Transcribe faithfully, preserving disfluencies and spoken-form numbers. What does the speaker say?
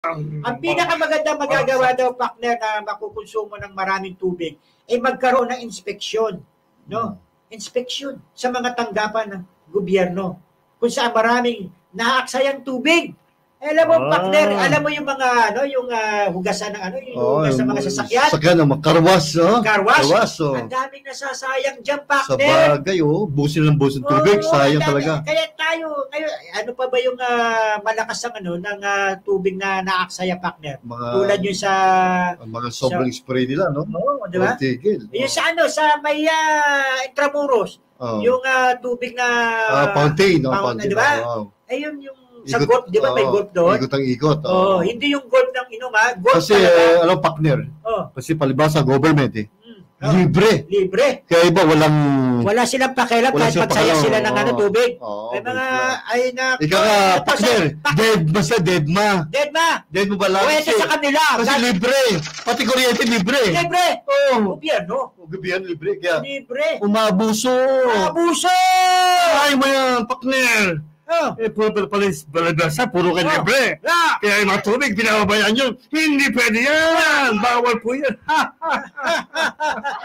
Ang pinakamaganda magagawa daw, partner, na makukonsumo ng maraming tubig ay magkaroon ng inspeksyon, no? Inspeksyon sa mga tanggapan ng gobyerno kung saan maraming naaksayang tubig. Eh, alam mo, ah. partner, alam mo yung mga, ano, yung uh, hugasan ng, ano, yung oh, hugas ng mga sasakyan. Sasakyan, ng karwas, no? Karwas. Karwas, oh. Ang daming nasasayang dyan, partner. Sa bagay, oh. Busin ng busin tubig, oh, sayang talaga. Kaya tayo, kayo, ano pa ba yung uh, malakas ang, ano, ng uh, tubig na naaksaya, partner? Mga, tulad yung sa... Mga sobrang sa, spray nila, no? Oo, oh, di ba? Tigil. Yung oh. sa, ano, sa may uh, Intramuros, oh. yung uh, tubig na... Uh, fountain, no? Fountain, di ba? Oh. Ayun yung sa ikot, golf, di ba may oh, golf doon? Ikot ang ikot. Oo, oh. oh, hindi yung golf ng inuma, golf kasi, talaga. Kasi, uh, alam, partner, oh. kasi palibasa government eh. Mm. Oh. Libre. Libre. Kaya iba, walang... Wala silang pakialam kahit pagsaya sila ng ano, tubig. Oh, may mga, ay na... Ikaw ka, partner, dead ma sa dead ma. Dead ma. Dead mo ba lang? Pwede sa kanila. Kasi Gat- libre. Pati kuryente, libre. Libre. Oo. Oh. Gobyerno. Gobyerno, libre. Kaya, libre. Umabuso. Umabuso. Ay, mo yan, partner. Oh. Eh, puro pala pala balagasa, puro ka libre. Oh. Yeah. Kaya yung mga tubig, binababayaan yun. Hindi pwede yan. Bawal po yan.